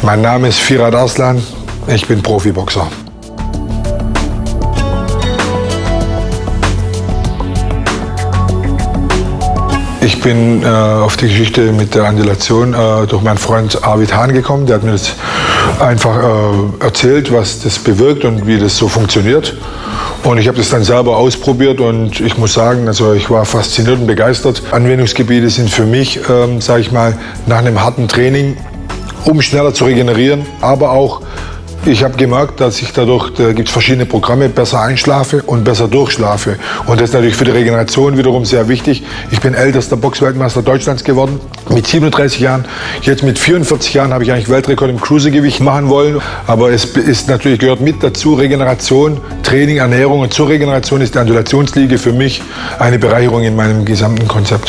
Mein Name ist Firat Arslan, ich bin Profiboxer. Ich bin auf die Geschichte mit der Andulation durch meinen Freund Arvid Hahn gekommen. Der hat mir das einfach erzählt, was das bewirkt und wie das so funktioniert. Und ich habe das dann selber ausprobiert und ich muss sagen, also ich war fasziniert und begeistert. Anwendungsgebiete sind für mich, sage ich mal, nach einem harten Training, um schneller zu regenerieren, aber auch ich habe gemerkt, dass ich dadurch, da gibt es verschiedene Programme, besser einschlafe und besser durchschlafe. Und das ist natürlich für die Regeneration wiederum sehr wichtig. Ich bin ältester Boxweltmeister Deutschlands geworden, mit 37 Jahren. Jetzt mit 44 Jahren habe ich eigentlich Weltrekord im Cruisergewicht machen wollen. Aber es ist natürlich, gehört mit dazu Regeneration, Training, Ernährung. Und zur Regeneration ist die Andulationsliege für mich eine Bereicherung in meinem gesamten Konzept.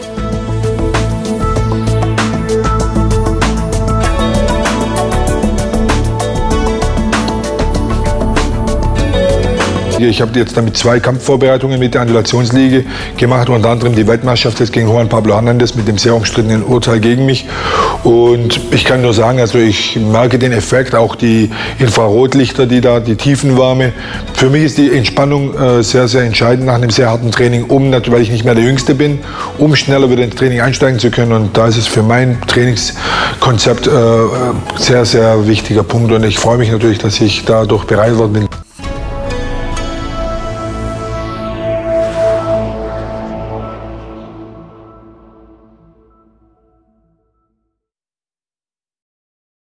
Ich habe jetzt damit 2 Kampfvorbereitungen mit der Andulationsliege gemacht, unter anderem die Weltmeisterschaft jetzt gegen Juan Pablo Hernandez mit dem sehr umstrittenen Urteil gegen mich. Und ich kann nur sagen, also ich merke den Effekt, auch die Infrarotlichter, die Tiefenwärme. Für mich ist die Entspannung sehr, sehr entscheidend nach einem sehr harten Training, weil ich nicht mehr der Jüngste bin, um schneller wieder ins Training einsteigen zu können. Und da ist es für mein Trainingskonzept sehr, sehr wichtiger Punkt. Und ich freue mich natürlich, dass ich dadurch bereichert worden bin.